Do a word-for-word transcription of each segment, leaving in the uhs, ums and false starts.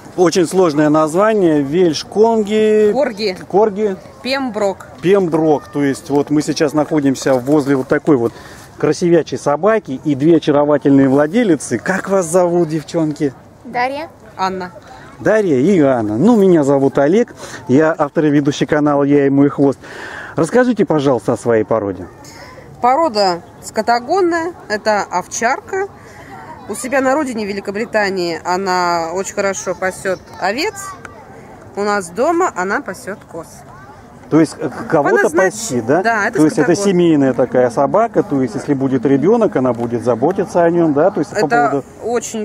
Очень сложное название. Вельш-Конги. Корги. Корги. Пемброк. Пемброк. То есть вот мы сейчас находимся возле вот такой вот красивячей собаки и две очаровательные владелицы. Как вас зовут, девчонки? Дарья. Анна. Дарья и Анна. Ну, меня зовут Олег. Я автор и ведущий канала «Я и мой хвост». Расскажите, пожалуйста, о своей породе. Порода скотогонная. Это овчарка. У себя на родине, в Великобритании, она очень хорошо пасет овец. У нас дома она пасет коз. То есть кого-то Назнач... пасти, да? Да, это То есть это скотогон. семейная такая собака, то есть если будет ребенок, она будет заботиться о нем, да? То есть это по поводу... очень,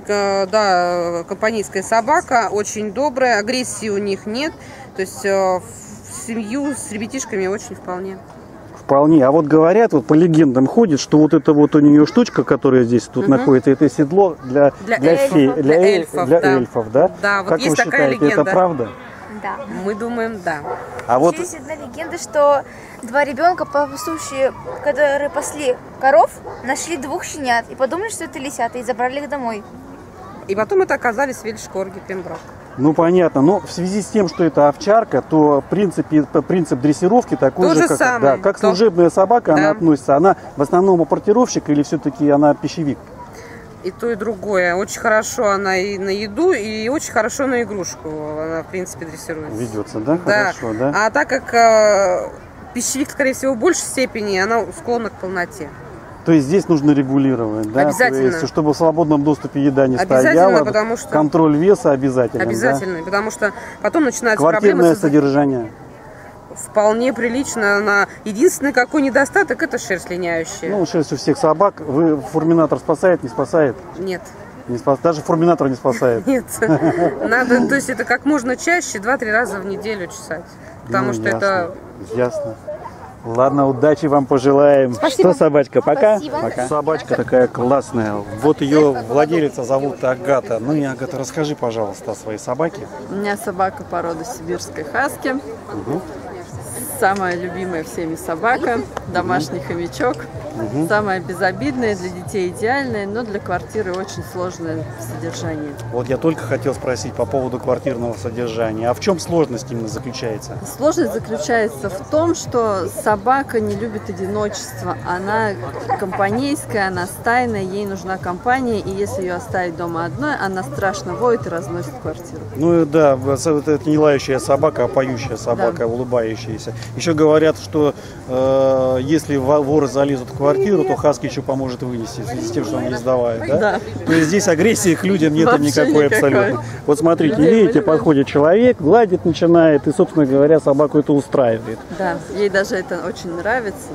да, компанейская собака, очень добрая, агрессии у них нет. То есть в семью с ребятишками очень вполне. Вполне. А вот говорят, вот по легендам ходит, что вот эта вот у нее штучка, которая здесь тут угу. находится, это седло для, для, для, эльфов, фей, для, для, эльфов, для да. эльфов, да? Да, вот как есть вы такая считаете, легенда. Это правда? Да. Мы думаем, да. А вот... Есть одна легенда, что два ребенка, пастушие, которые пасли коров, нашли двух щенят и подумали, что это лисята, и забрали их домой. И потом это оказались Вельш-Корги, Пемброк. Ну, понятно. Но в связи с тем, что это овчарка, то в принципе, принцип дрессировки такой То же, же как, самый. да, как То... служебная собака, да. она относится. Она в основном апортировщик или все-таки она пищевик? И то, и другое. Очень хорошо она и на еду, и очень хорошо на игрушку. Она, в принципе, дрессируется. Ведется, да? Да. Хорошо, да? А так как э, пищевик, скорее всего, в большей степени, она склонна к полноте. То есть здесь нужно регулировать, да? Обязательно. То есть, чтобы в свободном доступе еда не Обязательно, стояла, потому что... контроль веса обязательно. Обязательно, да? Потому что потом начинаются Квартирное проблемы. содержание. Вполне прилично. Она... Единственный какой недостаток — это шерсть линяющая. Ну, шерсть у всех собак. Вы фурминатор спасает, не спасает? Нет. Не спас... Даже фурминатор не спасает? Нет. Надо, то есть это как можно чаще, два-три раза в неделю чесать. Потому ну, что ясно, это... Ясно. Ладно, удачи вам пожелаем. Спасибо. Что, собачка, пока? Спасибо. Пока. Собачка такая классная. Вот ее владелица зовут Агата. Ну и, Агата, расскажи, пожалуйста, о своей собаке. У меня собака породы сибирской хаски. Угу. Самая любимая всеми собака. Домашний угу. хомячок. Угу. Самая безобидная, для детей идеальная, но для квартиры очень сложное содержание. Вот я только хотел спросить по поводу квартирного содержания. А в чем сложность именно заключается? Сложность заключается в том, что собака не любит одиночество. Она компанейская, она стайная, ей нужна компания. И если ее оставить дома одной, она страшно воет и разносит квартиру. Ну да, это не лающая собака, а поющая собака, да. улыбающаяся. Еще говорят, что э, если воры залезут в квартиру, то хаски еще поможет вынести, в связи с тем, что он издавает, да? Да. То есть здесь агрессии к людям нет никакой, никакой абсолютно. Вот смотрите, людей видите, подходит человек, гладит начинает, и, собственно говоря, собаку это устраивает. Да, ей даже это очень нравится.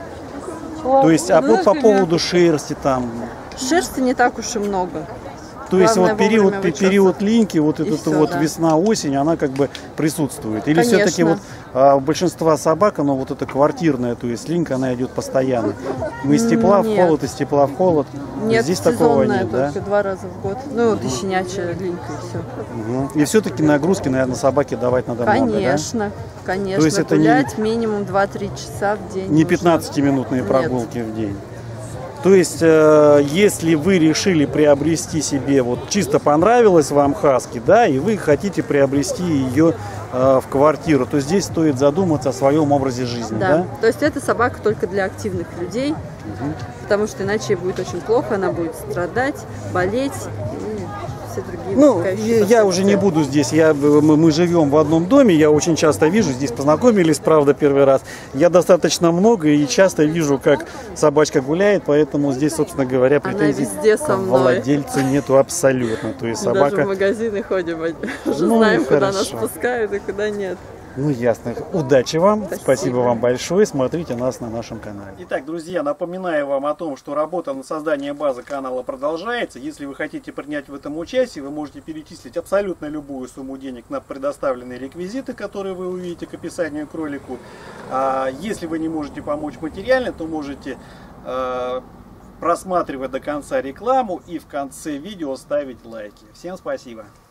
То есть, а вот по поводу шерсти там... Шерсти не так уж и много. То есть вот период, период линьки, вот эта вот да. весна-осень, она как бы присутствует. Или все-таки вот а, большинство собак, оно вот это квартирная, то есть линька, она идет постоянно. Мы из тепла нет. в холод, из тепла в холод. Нет, здесь такого нет, только да? два раза в год. Ну вот и щенячья линька и все. Угу. И все-таки нагрузки, наверное, собаке давать надо конечно, много, да? Конечно, конечно. То есть это гулять не, минимум два-три часа в день. Не пятнадцатиминутные нет. прогулки в день. То есть, э, если вы решили приобрести себе, вот чисто понравилась вам хаски, да, и вы хотите приобрести ее э, в квартиру, то здесь стоит задуматься о своем образе жизни, да? Да, то есть это собака только для активных людей, угу. потому что иначе ей будет очень плохо, она будет страдать, болеть. Другие ну, я уже не буду здесь, я, мы, мы живем в одном доме, я очень часто вижу, здесь познакомились, правда, первый раз, я достаточно много и часто вижу, как собачка гуляет, поэтому здесь, собственно говоря, претензий к владельцу нету абсолютно. То есть собака... Даже в магазины ходим, уже ну, знаем, куда хорошо. нас пускают и куда нет. Ну, ясно. Удачи вам. Спасибо. Спасибо вам большое. Смотрите нас на нашем канале. Итак, друзья, напоминаю вам о том, что работа над созданием базы канала продолжается. Если вы хотите принять в этом участие, вы можете перечислить абсолютно любую сумму денег на предоставленные реквизиты, которые вы увидите к описанию к ролику. А если вы не можете помочь материально, то можете э, просматривать до конца рекламу и в конце видео ставить лайки. Всем спасибо.